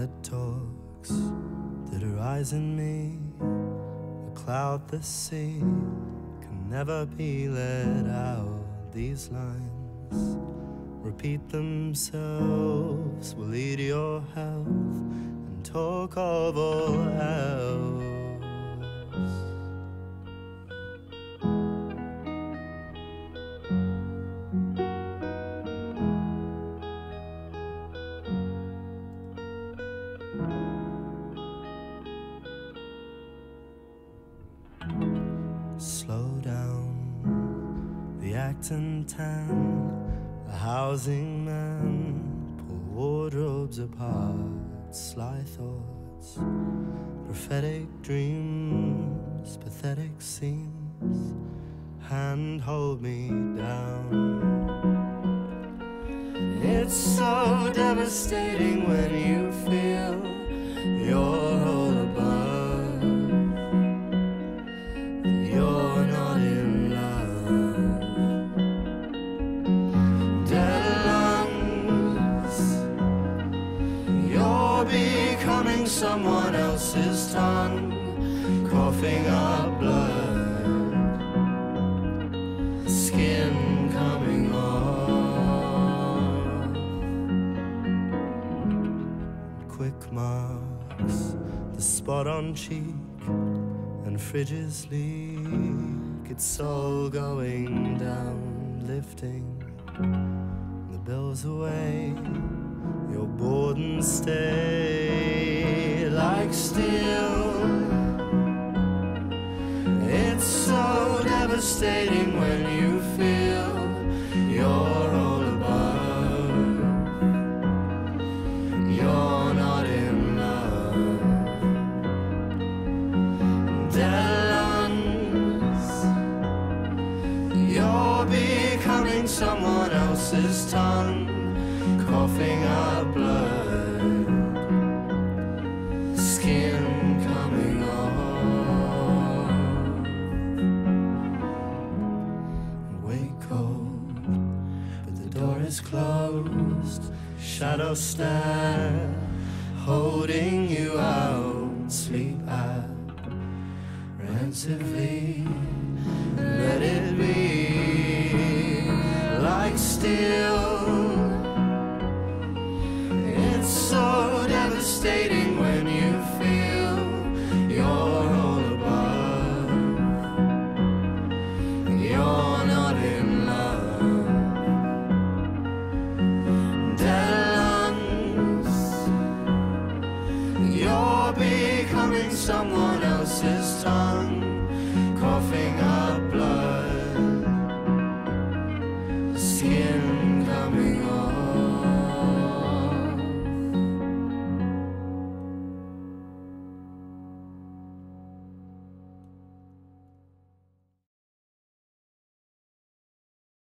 dead talks that arise in me, a cloud the sea can never be let out. These lines repeat themselves, will lead your health and talk of all else. Slow down, the Acton 10, a housing man, pull wardrobes apart, sly thoughts, prophetic dreams, pathetic scenes, hand hold me down. It's so devastating when you feel you're all above. You're not in love. Dead lungs, you're becoming someone else's tongue, coughing up blood, skin coming off. Quick marks, the spot on cheek and fridges leak, it's all going down, lifting the bills away. You're bored and stay like steel. It's so devastating when you feel you're all above. You're not in love. You're becoming someone else's tongue, coughing up blood, skin coming off. Wake cold, but the door is closed. Shadows stare, holding you out. Sleep apprehensively, let it be like steel. It's so devastating when you feel you're all above. You're not in love. Dead lungs, you're becoming someone else's tongue, coughing